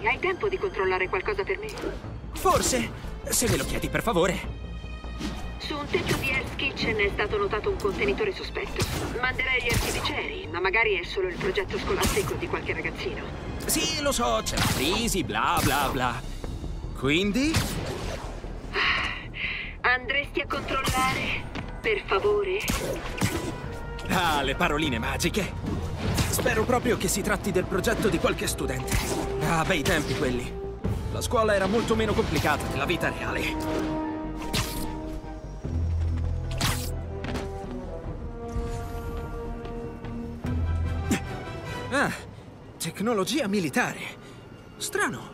Hai tempo di controllare qualcosa per me? Forse, se me lo chiedi per favore. Su un tetto di Hell's Kitchen è stato notato un contenitore sospetto. Manderei gli artificieri, ma magari è solo il progetto scolastico di qualche ragazzino. Sì, lo so, c'è la crisi, bla bla bla. Quindi? Andresti a controllare, per favore? Ah, le paroline magiche. Spero proprio che si tratti del progetto di qualche studente. Ah, bei tempi quelli. La scuola era molto meno complicata della vita reale. Ah, tecnologia militare. Strano.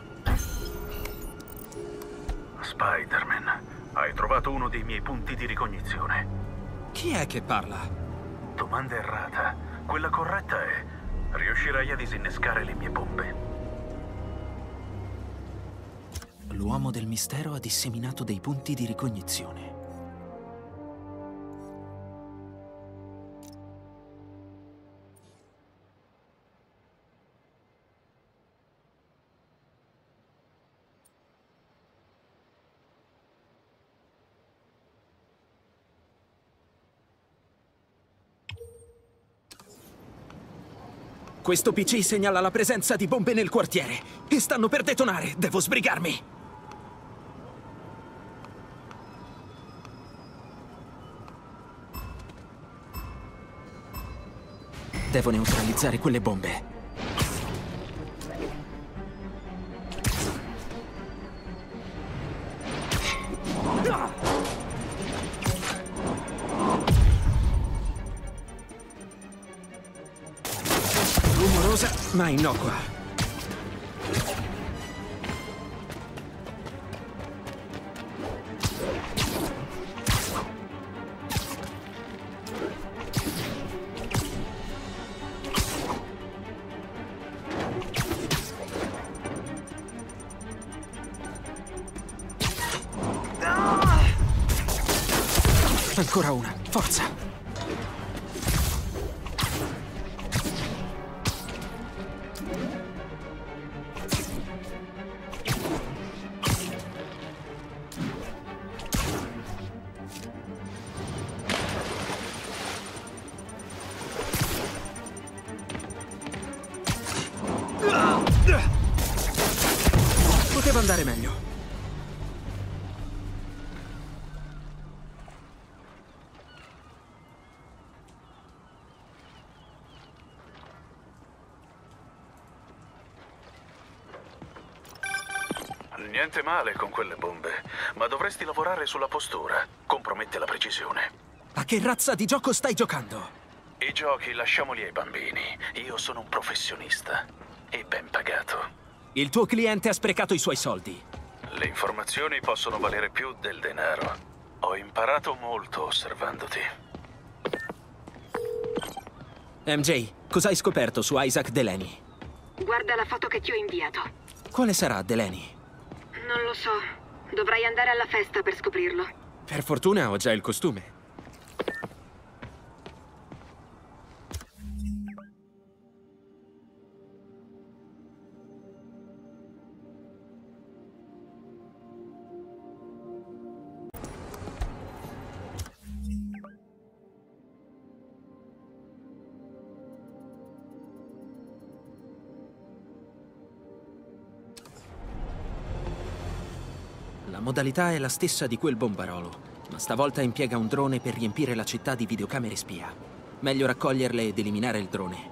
Spider-Man, hai trovato uno dei miei punti di ricognizione. Chi è che parla? Domanda errata. Quella corretta è: riuscirai a disinnescare le mie bombe? L'uomo del mistero ha disseminato dei punti di ricognizione. Questo PC segnala la presenza di bombe nel quartiere e stanno per detonare. Devo sbrigarmi. Devo neutralizzare quelle bombe. Rumorosa, ma innocua. Ancora una, forza! Poteva andare meglio. Niente male con quelle bombe, ma dovresti lavorare sulla postura. Compromette la precisione. A che razza di gioco stai giocando? I giochi lasciamoli ai bambini. Io sono un professionista e ben pagato. Il tuo cliente ha sprecato i suoi soldi. Le informazioni possono valere più del denaro. Ho imparato molto osservandoti. MJ, cosa hai scoperto su Isaac Delaney? Guarda la foto che ti ho inviato. Quale sarà Delaney? Non lo so. Dovrai andare alla festa per scoprirlo. Per fortuna ho già il costume. La modalità è la stessa di quel bombarolo, ma stavolta impiega un drone per riempire la città di videocamere spia. Meglio raccoglierle ed eliminare il drone.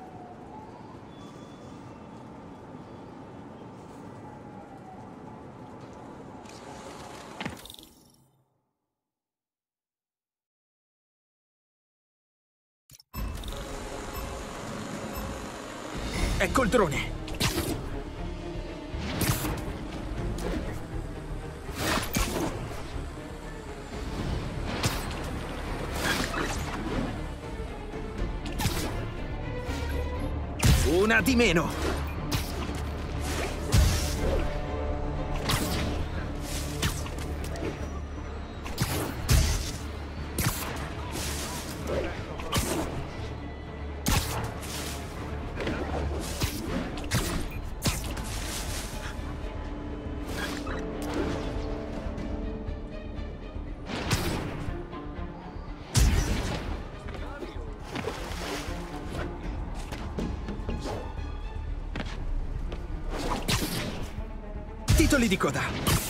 Ecco il drone! Una di meno! titoli di coda.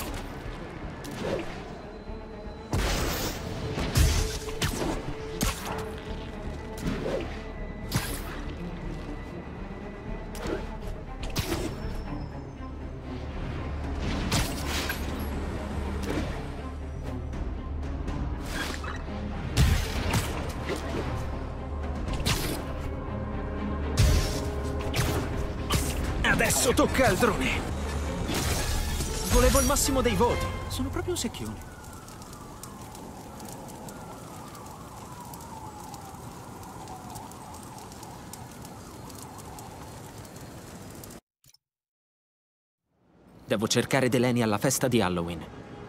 Adesso tocca al drone. Volevo il massimo dei voti. Sono proprio un secchione. Devo cercare Delaney alla festa di Halloween.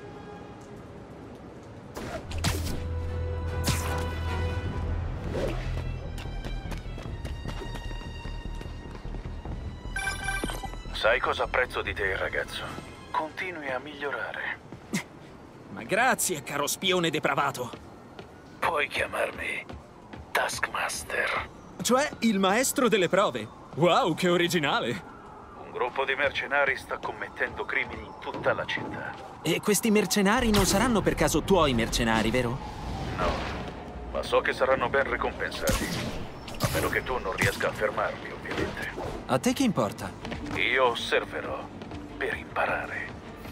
Sai cosa apprezzo di te, ragazzo? Continui a migliorare. Ma grazie, caro spione depravato. Puoi chiamarmi Taskmaster. Cioè, il maestro delle prove. Wow, che originale. Un gruppo di mercenari sta commettendo crimini in tutta la città. E questi mercenari non saranno per caso tuoi mercenari, vero? No, ma so che saranno ben ricompensati. A meno che tu non riesca a fermarli, ovviamente. A te che importa? Io osserverò per imparare.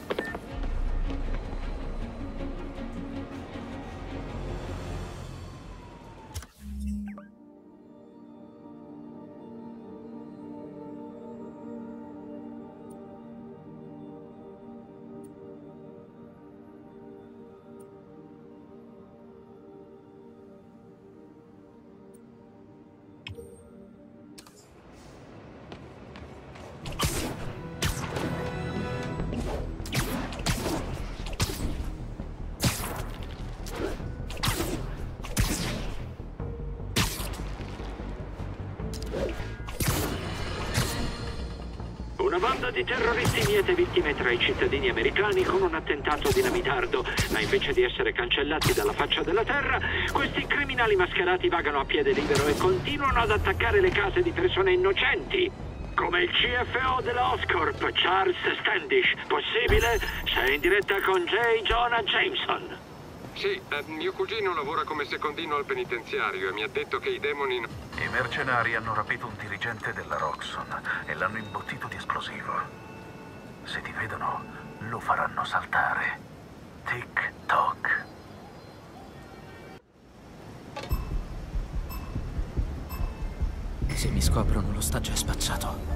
Una banda di terroristi miete vittime tra i cittadini americani con un attentato dinamitardo, ma invece di essere cancellati dalla faccia della terra, questi criminali mascherati vagano a piede libero e continuano ad attaccare le case di persone innocenti, come il CFO della Oscorp, Charles Standish. Possibile? Sei in diretta con J. Jonah Jameson. Sì, mio cugino lavora come secondino al penitenziario e mi ha detto che i demoni... I mercenari hanno rapito un dirigente della Roxxon e l'hanno imbottito di esplosivo. Se ti vedono, lo faranno saltare. Tic toc. Se mi scoprono, lo sta già spacciato.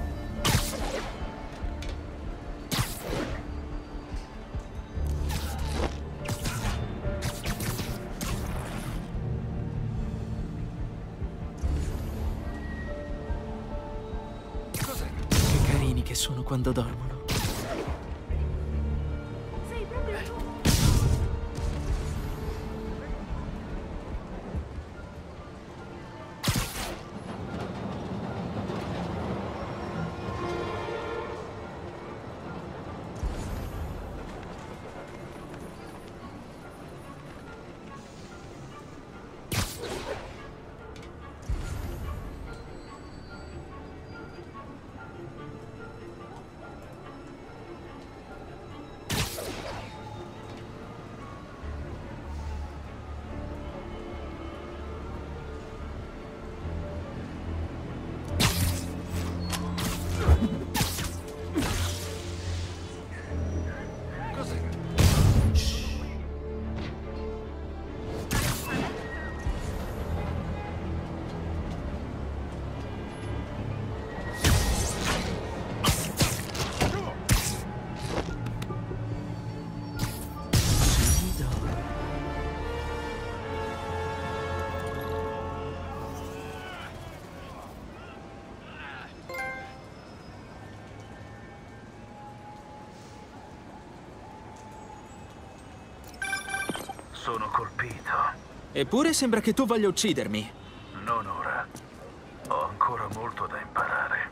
Che carini che sono quando dormono. Sono colpito. Eppure sembra che tu voglia uccidermi. Non ora. Ho ancora molto da imparare.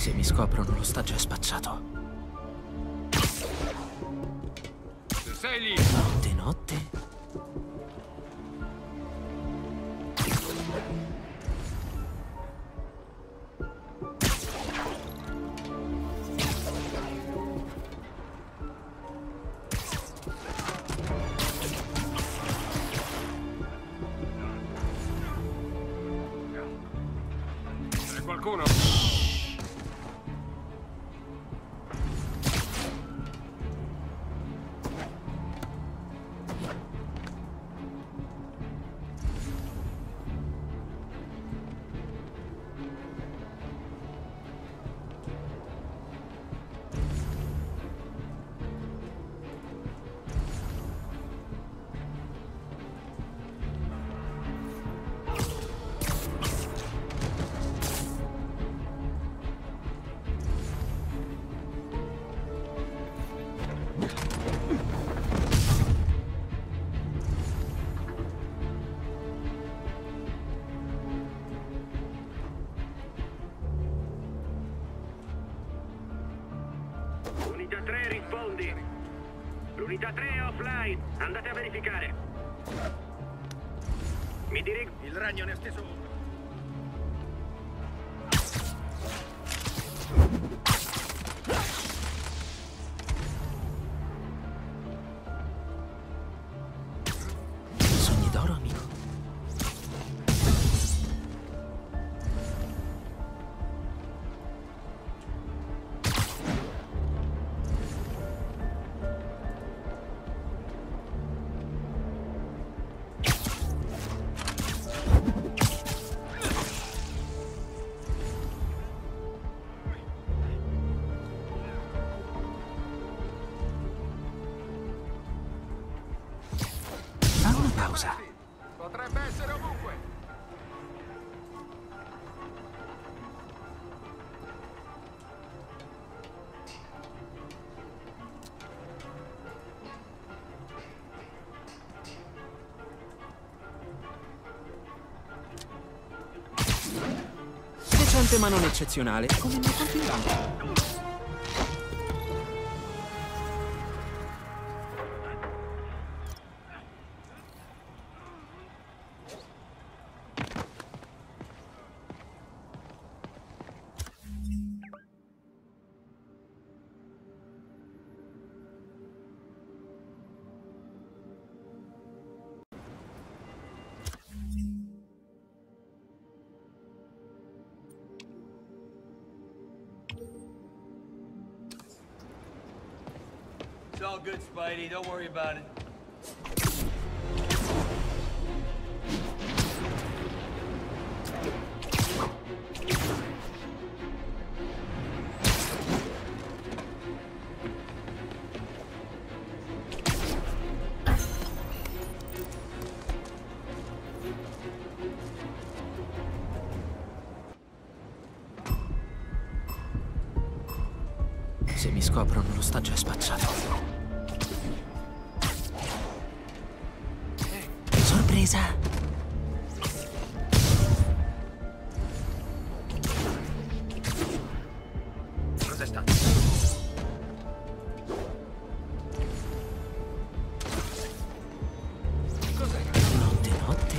Se mi scoprono l'ostaggio è spacciato. Sei lì! Notte, notte. C'è qualcuno? Unità 3 rispondi. L'unità 3 è offline. Andate a verificare. Mi dirigo. Il ragno ne ha steso uno. Sogni d'oro, amico. Fa una pausa. Potrebbe essere ovunque! Decente ma non eccezionale, come il mio contingente. It's all good, Spidey. Don't worry about it. Se mi scoprono l'ostaggio è spacciato. Sorpresa! Cos'è stato? Notte, notte.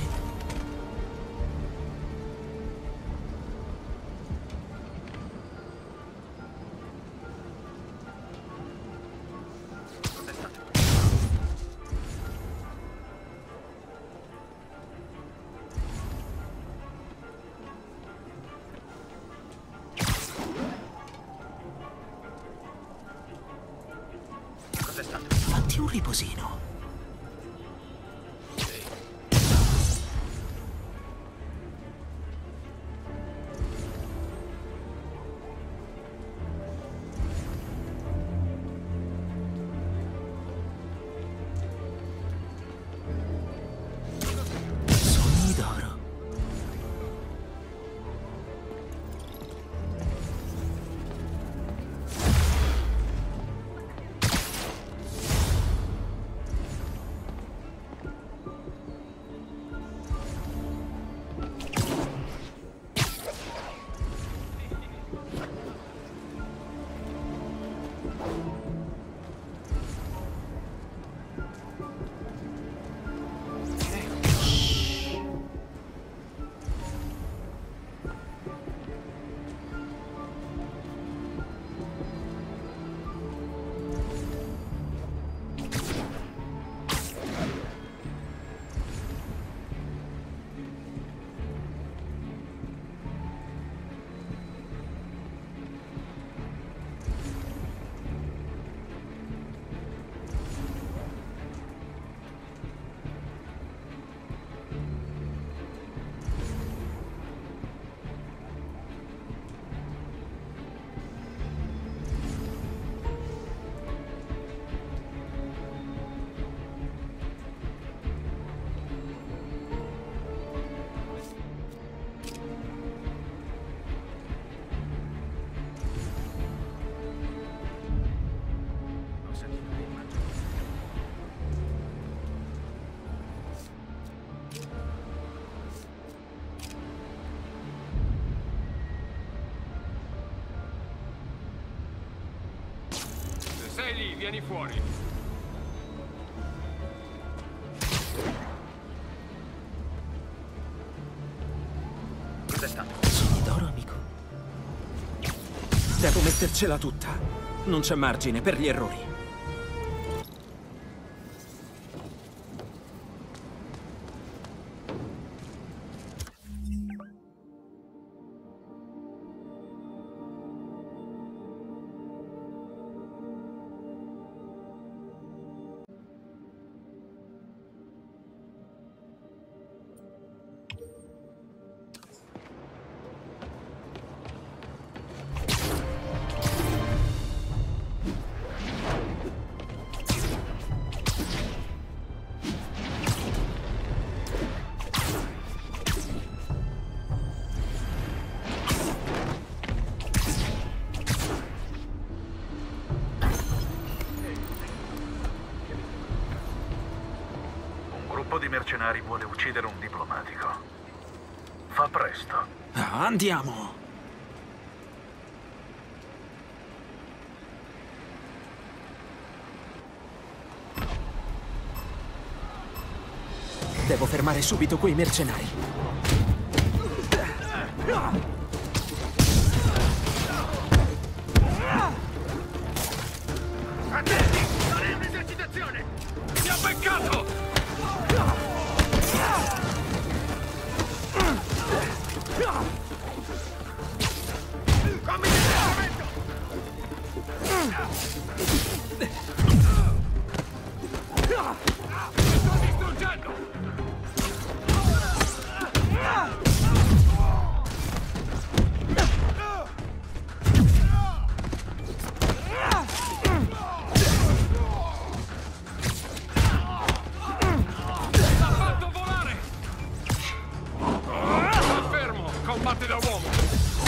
Fatti un riposino. Sogni d'oro. Sei lì, vieni fuori. Cos'è stato? Sogni d'oro, amico. Devo mettercela tutta. Non c'è margine per gli errori. Un gruppo di mercenari vuole uccidere un diplomatico. Fa presto. Andiamo! Devo fermare subito quei mercenari. Attenti! Non è un'esercitazione! Mi ha beccato! Commi di trattamento! Mi sto distruggendo! L'ha fatto volare! Sta fermo! Combatte da uomo!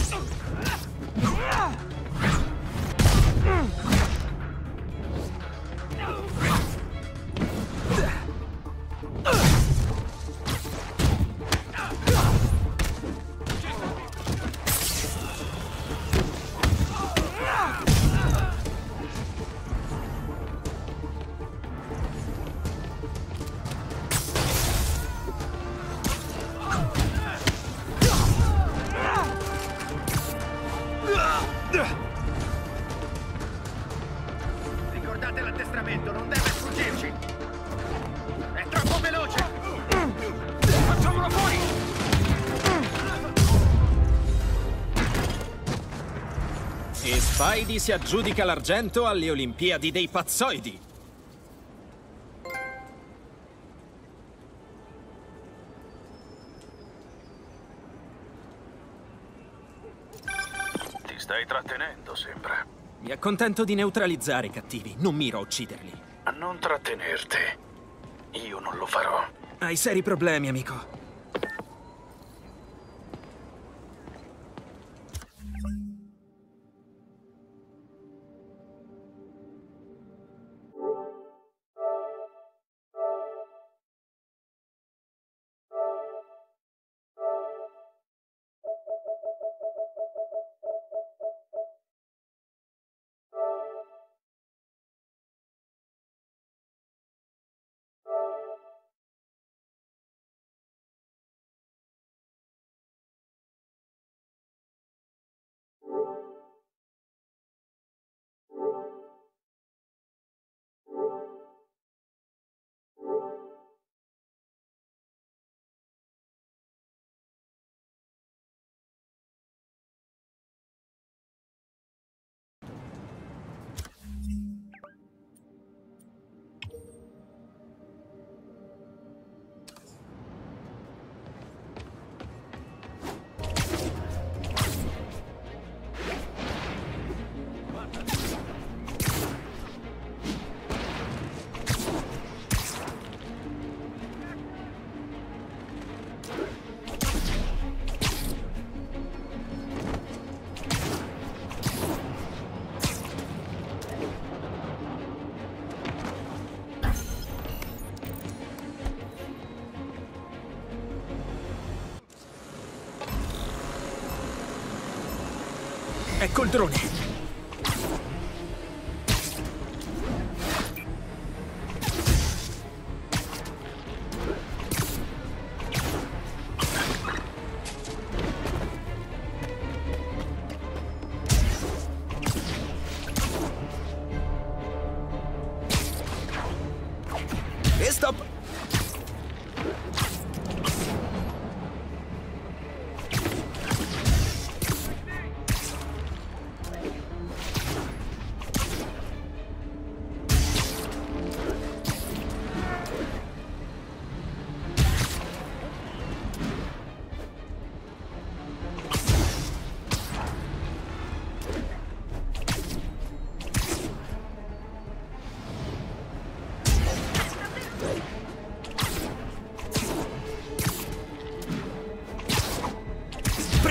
Ricordate l'addestramento, non deve sfuggirci! È troppo veloce! Facciamolo fuori! E Spidey si aggiudica l'argento alle Olimpiadi dei Pazzoidi. Ti stai trattenendo, sembra. Mi accontento di neutralizzare i cattivi, non miro a ucciderli. Non trattenerti. Io non lo farò. Hai seri problemi, amico. Ecco il drone.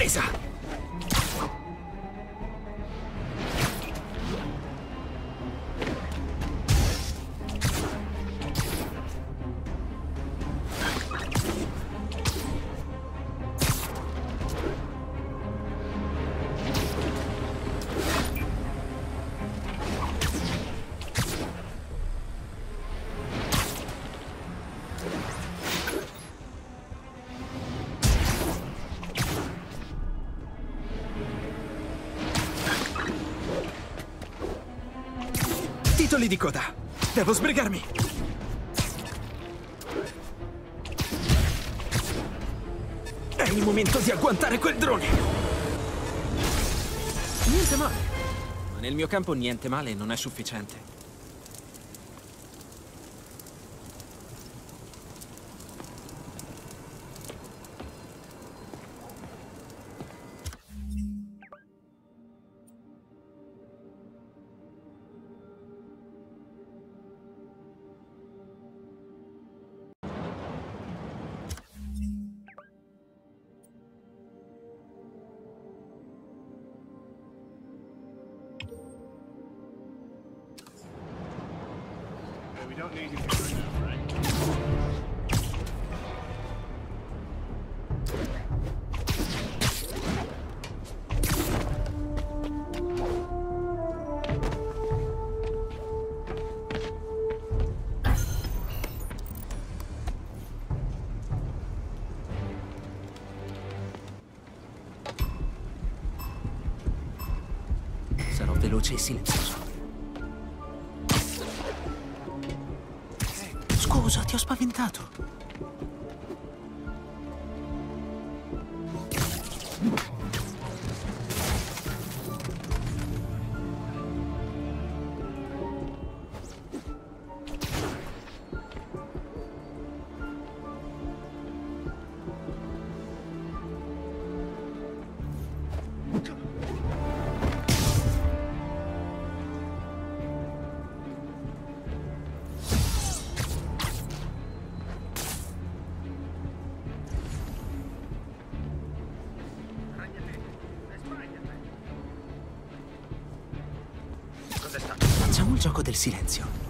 presa! Titoli di coda. Devo sbrigarmi. È il momento di agguantare quel drone. Niente male. Ma nel mio campo niente male non è sufficiente. Sarò veloce e silenzioso. Scusa, ti ho spaventato. Facciamo il gioco del silenzio.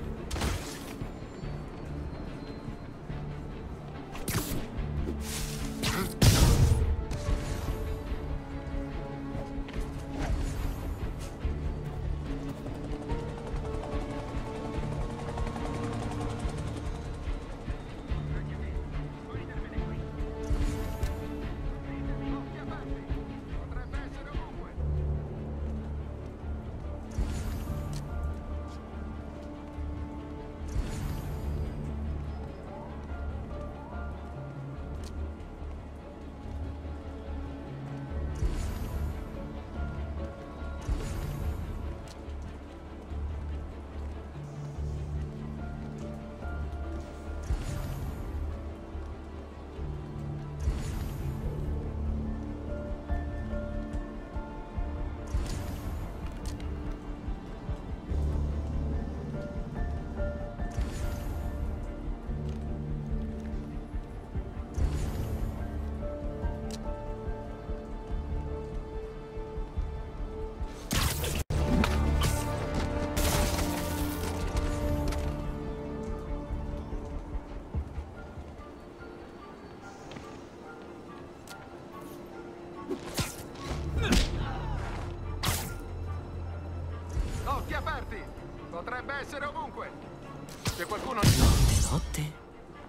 Occhi aperti! Potrebbe essere ovunque! C'è qualcuno... Notte?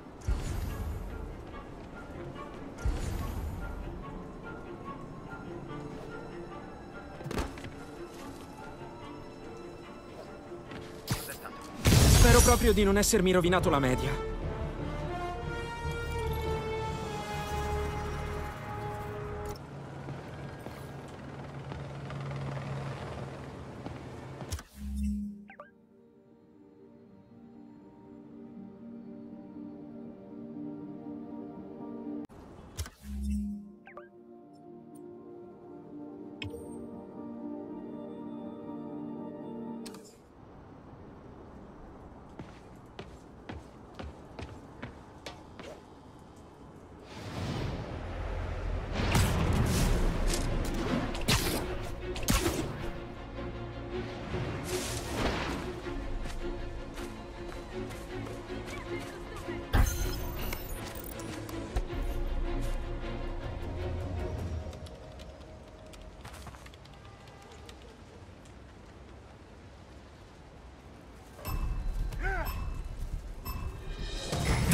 Spero proprio di non essermi rovinato la media.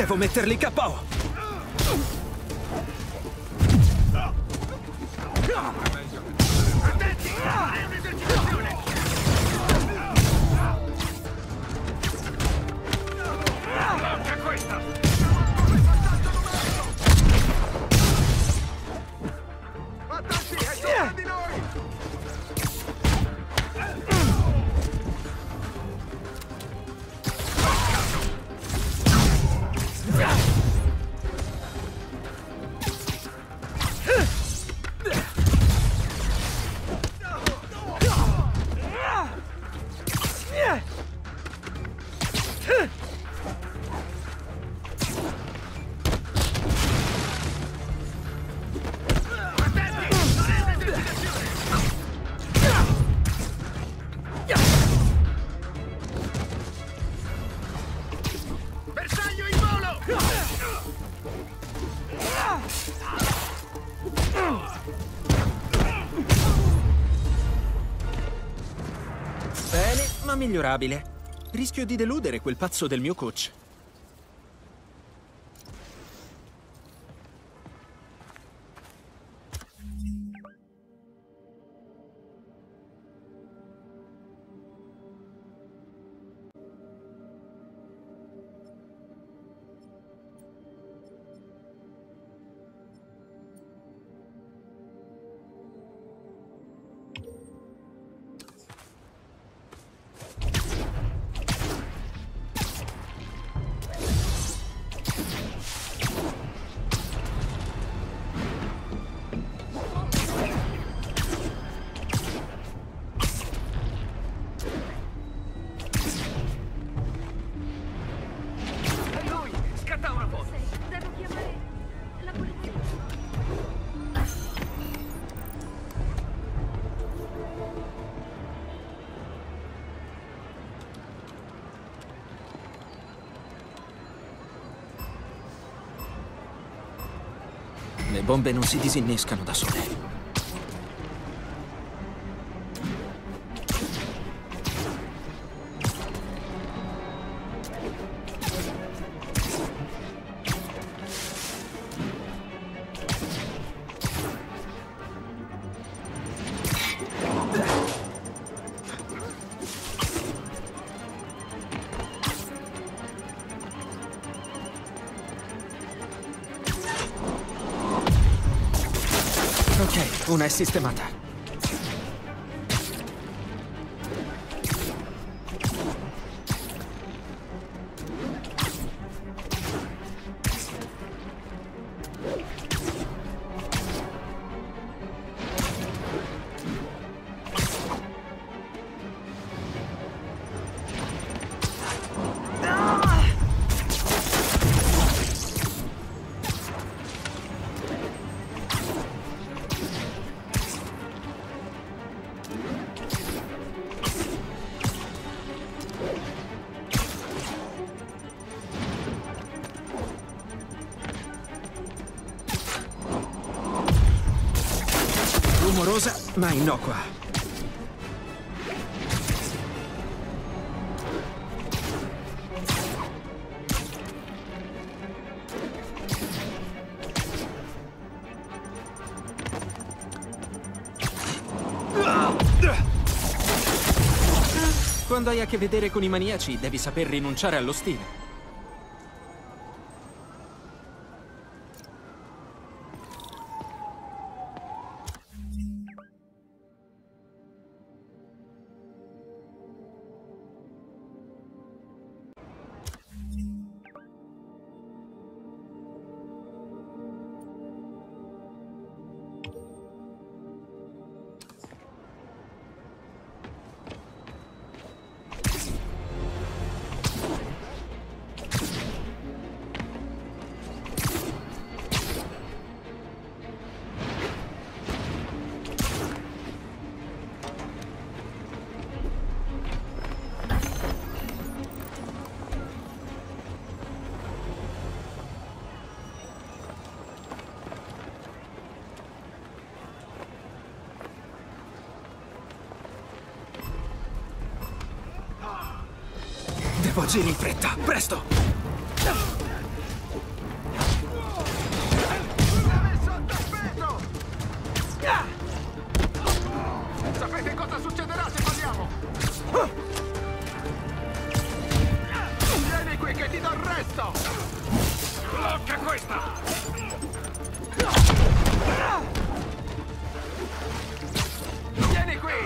Devo metterli KO! Attenti! È un'esercitazione! Manca questa! Attenti, è sopra di noi! Bersaglio in volo! Bene, ma migliorabile. Rischio di deludere quel pazzo del mio coach. Le bombe non si disinnescano da sole. Ok, una è sistemata. Rumorosa, ma innocua. Quando hai a che vedere con i maniaci, devi saper rinunciare allo stile. Devo agire in fretta, presto! andiamo! Vieni qui che ti do il resto! Blocca questa! Vieni qui!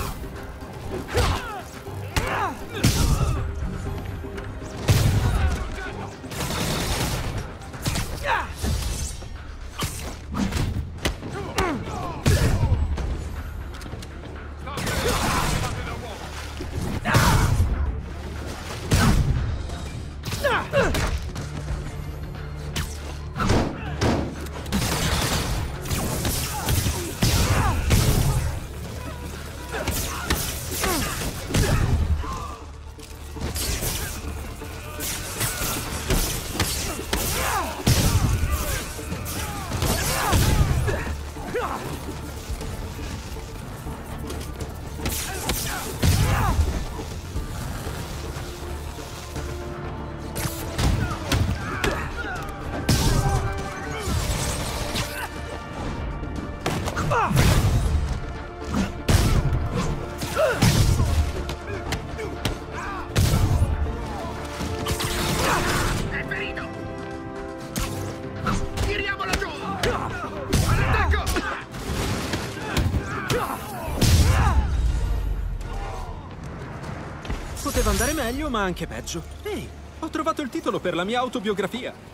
Poteva andare meglio, ma anche peggio. Ehi, ho trovato il titolo per la mia autobiografia.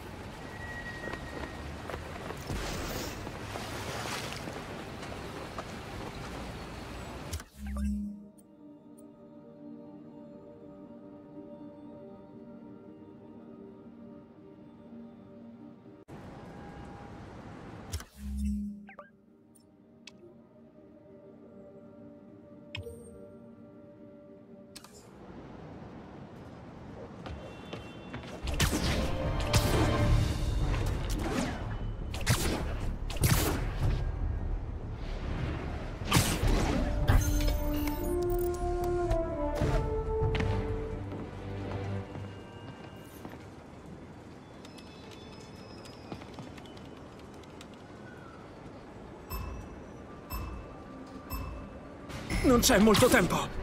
Non c'è molto tempo.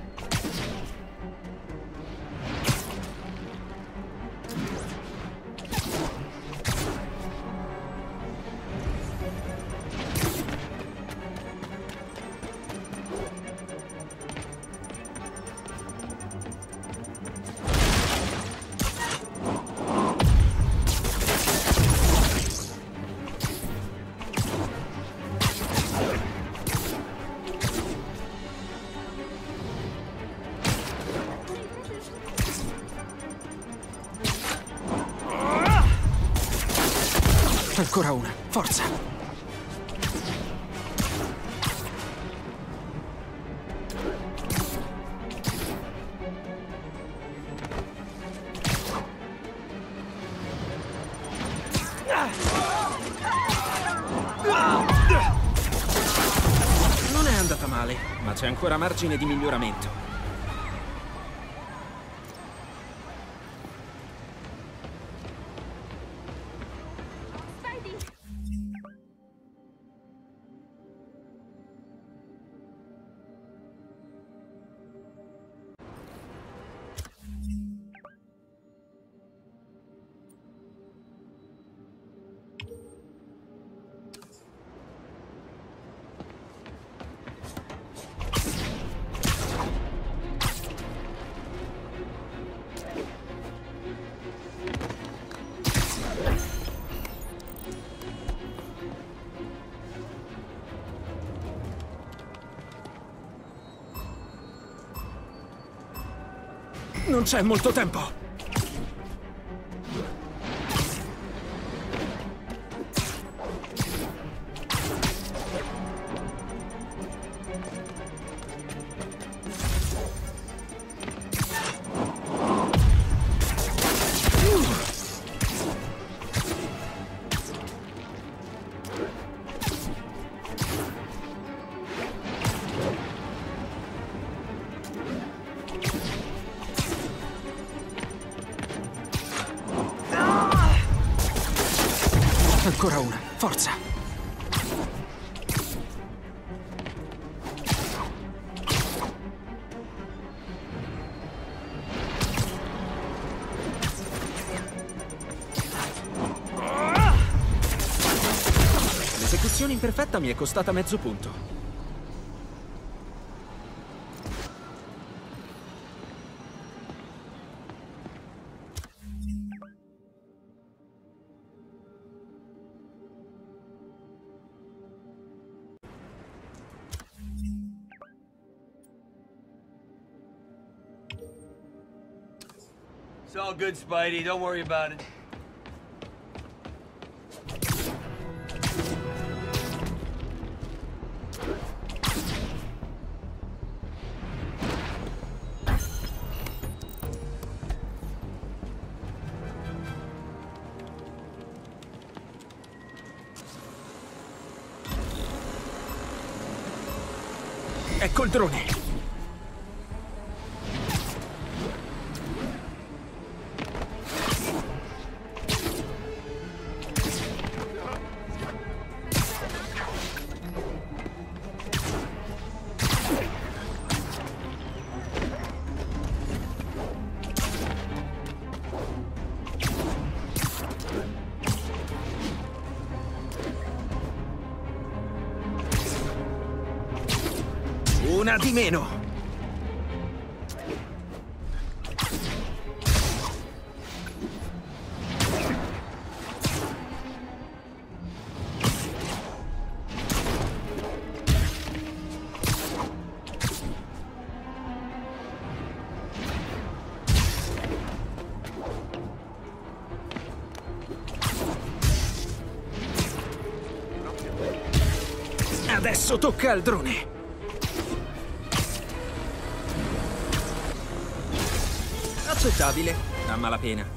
Ancora una, forza! Non è andata male, ma c'è ancora margine di miglioramento. Non c'è molto tempo. Ancora una, forza! posizione imperfetta mi è costata mezzo punto. It's all good, Spidey. Don't worry about it. Ecco il drone. Una di meno. Adesso tocca al drone. Accettabile, a malapena.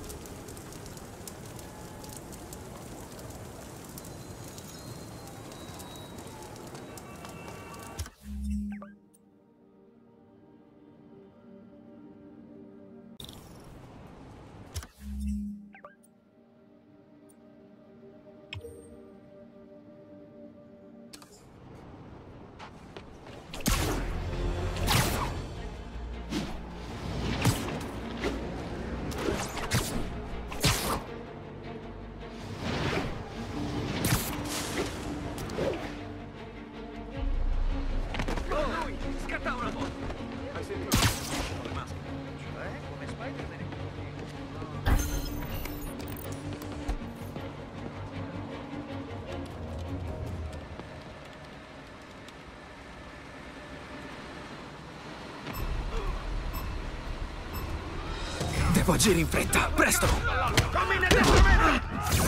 Devo agire in fretta, presto! Come in addestramento!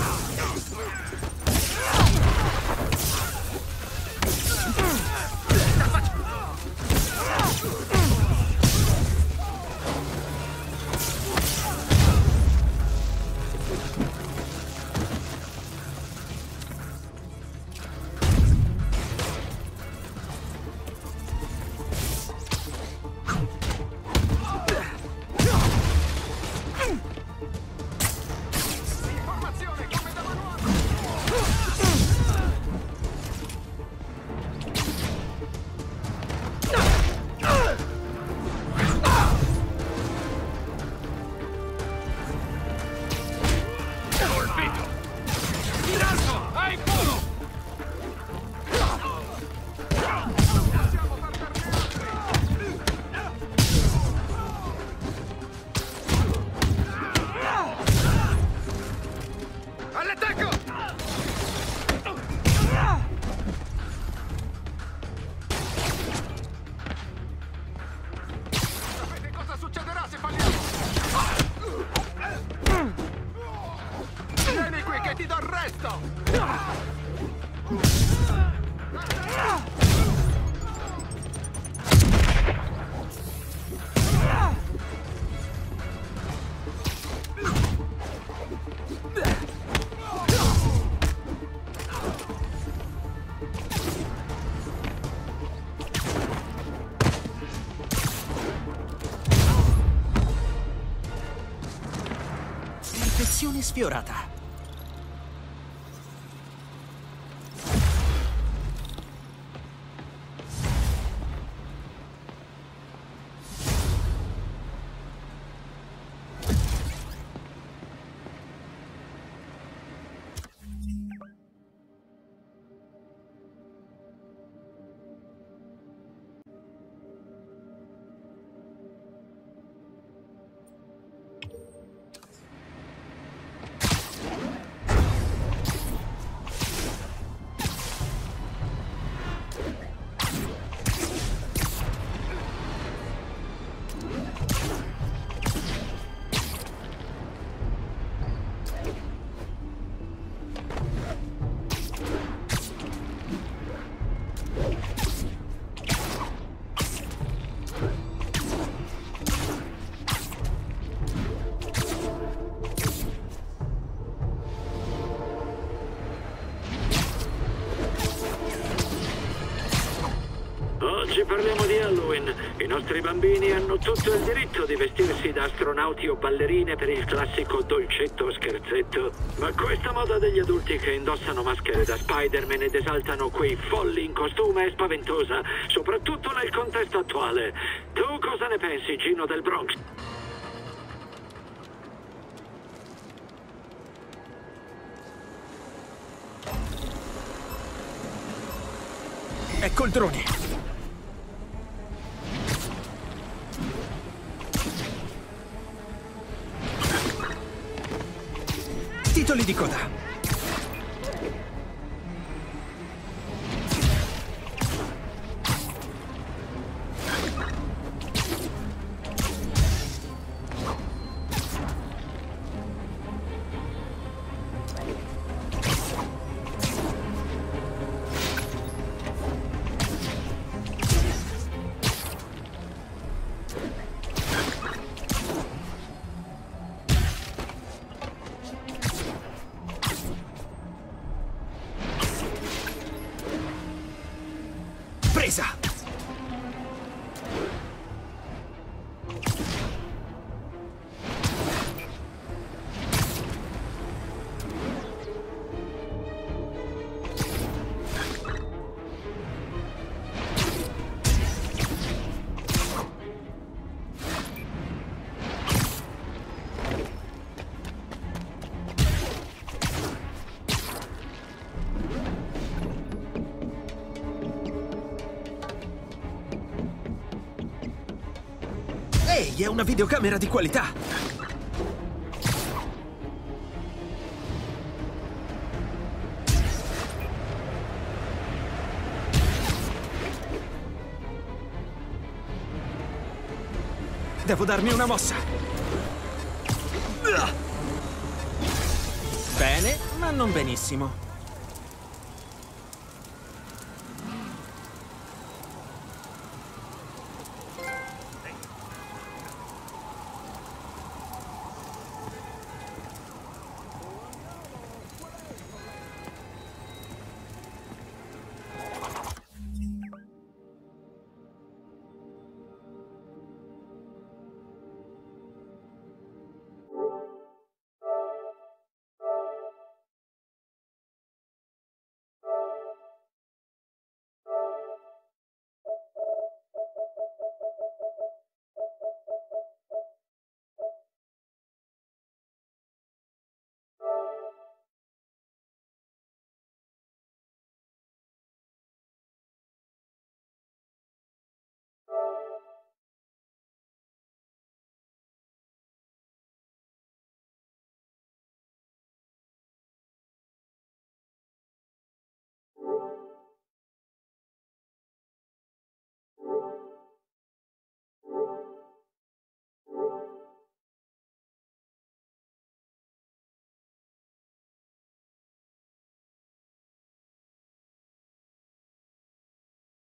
Perfezione sfiorata. Oggi parliamo di Halloween. I nostri bambini hanno tutto il diritto di vestirsi da astronauti o ballerine per il classico dolcetto o scherzetto. Ma questa moda degli adulti che indossano maschere da Spider-Man ed esaltano quei folli in costume è spaventosa, soprattutto nel contesto attuale. Tu cosa ne pensi, Gino del Bronx? Ecco il drone. Titoli di coda. Presa! Ehi, è una videocamera di qualità! Devo darmi una mossa! Bene, ma non benissimo.